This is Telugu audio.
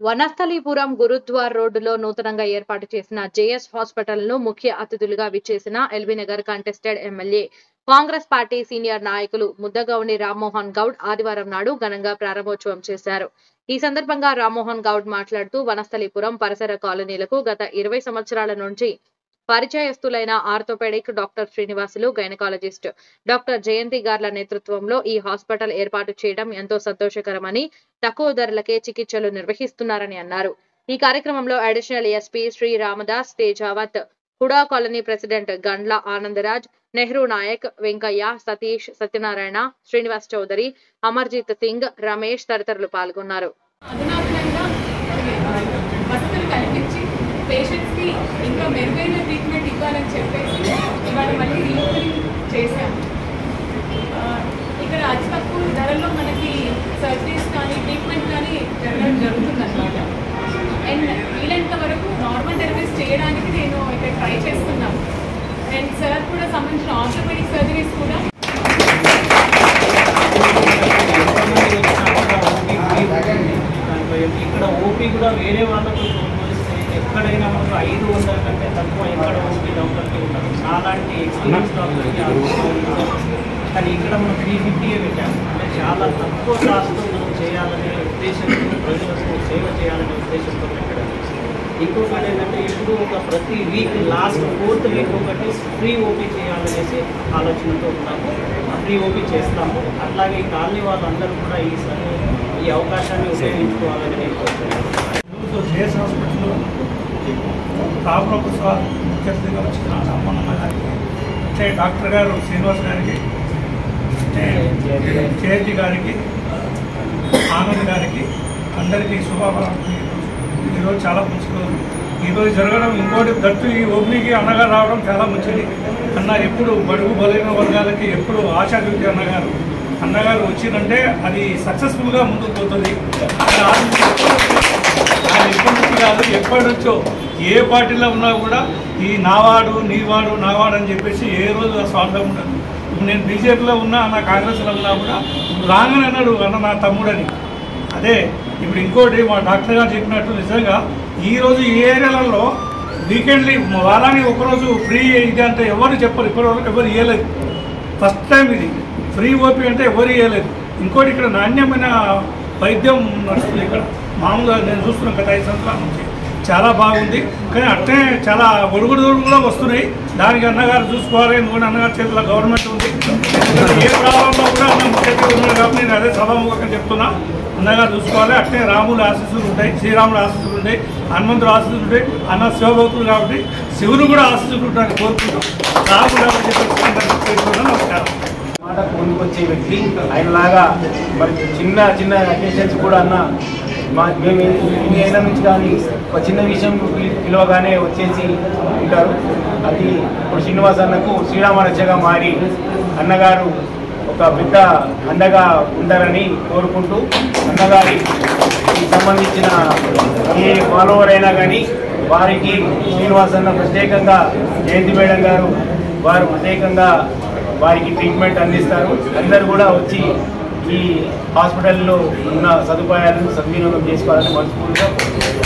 వనస్థలీపురం గురుద్వార్ రోడ్డులో నూతనంగా ఏర్పాటు చేసిన జేఎస్ హాస్పిటల్ ను ముఖ్య అతిథులుగా విచ్చేసిన LB Nagar contested MLA Congress party senior నాయకులు ముద్దగౌని రామ్మోహన్ గౌడ్ ఆదివారం నాడు ఘనంగా ప్రారంభోత్సవం చేశారు. ఈ సందర్భంగా రామ్మోహన్ గౌడ్ మాట్లాడుతూ వనస్థలీపురం పరిసర కాలనీలకు గత 20 సంవత్సరాల నుంచి పరిచయస్తులైన orthopaedic doctor Srinivasulu, gynaecologist doctor Jayanthi గార్ల నేతృత్వంలో ఈ హాస్పిటల్ ఏర్పాటు చేయడం ఎంతో సంతోషకరమని, తక్కువ ధరలకే చికిత్సలు నిర్వహిస్తున్నారని అన్నారు. ఈ కార్యక్రమంలో additional SP Shri Ramdas Tejavath, HUDA colony president Gandla Anandraj, Nehru Nayak, Venkaiah, Satish, Satyanarayana, Srinivas Chowdary, Amarjit Singh, Ramesh తదితరులు పాల్గొన్నారు. పేషెంట్స్ కి ఇంకా మెరుగైన ట్రీట్మెంట్ ఇవ్వాలని చెప్పేసి ఇవాళ మళ్ళీ రీఓపెనింగ్ చేశాము. ఇక్కడ అతి తక్కువ ధరల్లో మనకి సర్జరీస్ కానీ ట్రీట్మెంట్ కానీ జరుగుతుందన్నమాట. అండ్ వీలైనంత వరకు నార్మల్ డెలివరీస్ చేయడానికి నేను ఇక్కడ ట్రై చేస్తున్నాను. అండ్ సార్ కూడా సంబంధించిన ఆర్థోపెడిక్ సర్జరీస్ కూడా ఇక్కడ ఓపీ కూడా వేరే వాళ్ళకు ఎక్కడైనా మనకు 500 కంటే తక్కువ ఎక్కడ ఓపీ డాక్టర్కి ఉంటారు. అలాంటి ఎక్స్పీరియన్స్ డాక్టర్కి కానీ ఇక్కడ మనం 350 పెట్టాము. అంటే చాలా తక్కువ కాస్ట్తో మనం చేయాలనే ఉద్దేశంతో, ప్రజలకు సేవ చేయాలనే ఉద్దేశంతో పెట్టడం. ఇంకొకటి ఏంటంటే ఇప్పుడు ప్రతి వీక్ లాస్ట్ 4th వీక్ ఒకటి ఫ్రీ ఓపీ చేయాలనేసి ఆలోచనతో ఉన్నాము. ఫ్రీ ఓపీ చేస్తాము. అట్లాగే ఈ కాలనీ వాళ్ళందరూ కూడా ఈ అవకాశాన్ని ఉపయోగించుకోవాలని నేను కోరుతున్నాను. జేఎస్ హాస్పిటల్లో రామప్రసాద్ ముఖ్య అతిథిగా వచ్చిన రామ్మోహన్ గారికి, అంటే డాక్టర్ గారు శ్రీనివాస్ గారికి, జయంతి గారికి, ఆనంద్ గారికి అందరికీ శుభాకాంక్షలు. ఈరోజు చాలా మంచి రోజు. ఈరోజు జరగడం ఇంకోటి దట్టు ఈ ఓపెనింగ్కి అన్నగారు రావడం చాలా మంచిది. అన్న ఎప్పుడు బడుగు బలైన వర్గాలకి ఎప్పుడు ఆశాజ్యోతి అన్నగారు వచ్చిందంటే అది సక్సెస్ఫుల్గా ముందుకు పోతుంది. ఆయన ఎప్పటి నుంచి కాదు, ఎప్పటి నుంచో ఏ పార్టీలో ఉన్నా కూడా ఈ నావాడు నీవాడు నావాడు అని చెప్పేసి ఏ రోజు స్వార్థం ఉండదు. ఇప్పుడు నేను బీజేపీలో ఉన్నా, నా కాంగ్రెస్లో ఉన్నా కూడా రాగానే అన్నాడు అన్న నా తమ్ముడని. అదే ఇప్పుడు ఇంకోటి మా డాక్టర్ గారు చెప్పినట్టు నిజంగా ఈరోజు ఈ ఏరియాలలో వీకెండ్లీ వారానికి ఒకరోజు ఫ్రీ ఇది అంటే ఎవరు చెప్పరు. ఇప్పటివరకు ఎవరు ఇవ్వలేదు. ఫస్ట్ టైం ఇది ఫ్రీ ఓపీ అంటే ఎవరు ఇవ్వలేదు. ఇంకోటి ఇక్కడ నాణ్యమైన వైద్యం నడుస్తుంది. ఇక్కడ మామూలుగా నేను చూస్తున్నాను గత 5 సంవత్సరాల నుంచి చాలా బాగుంది. కానీ అట్లే చాలా ఒడుగుడు కూడా వస్తున్నాయి. దానికి అన్నగారు చూసుకోవాలి. ఎందుకంటే అన్నగారి చేతిలో గవర్నమెంట్ ఉంది. ఏ ప్రాబ్లంలో కూడా అన్న ముఖ్యమంత్రి ఉన్నాడు కాబట్టి నేను అదే సభాముఖంగా చెప్తున్నా. అన్నగారు చూసుకోవాలి. అట్లే రాముల ఆశీస్సులు ఉంటాయి, శ్రీరాముల ఆశీస్సులు ఉంటాయి, హనుమంతుడు ఆశీస్సులు ఉంటాయి. అన్న శివభక్తులు కాబట్టి శివుడు కూడా ఆశీస్సులు ఉంటాయని కోరుకుంటాం. రాముడు కాబట్టి నమస్కారం. మాటకు ముందుకొచ్చే వ్యక్తి ఆయనలాగా మరి చిన్న చిన్న అకేషన్స్ కూడా అన్న మేము ఇన్ని ఏళ్ళ నుంచి కానీ ఒక చిన్న విషయం పిలవగానే వచ్చేసి ఉంటారు. అది ఇప్పుడు శ్రీనివాస్ అన్నకు శ్రీరామ రక్షగా మారి అన్నగారు ఒక పెద్ద అండగా ఉంటారని కోరుకుంటూ, అన్నగారికి సంబంధించిన ఏ ఫాలోవర్ అయినా కానీ వారికి శ్రీనివాస్ అన్న ప్రత్యేకంగా, జయంతి మేడం గారు వారు ప్రత్యేకంగా వారికి ట్రీట్మెంట్ అందిస్తారు. అందరూ కూడా వచ్చి ఈ హాస్పిటల్లో ఉన్న సదుపాయాలను సద్వినియోగం చేసుకోవాలని మనస్ఫూర్తిగా